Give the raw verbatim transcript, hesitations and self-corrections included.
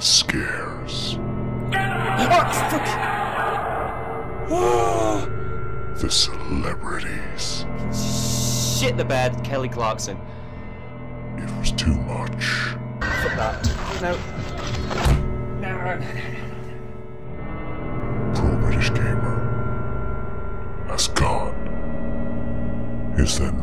the scares. Oh, The celebrities. shit the bed, Kelly Clarkson. It was too much. Fuck that. No. No. Pro British Gamer has gone. Is there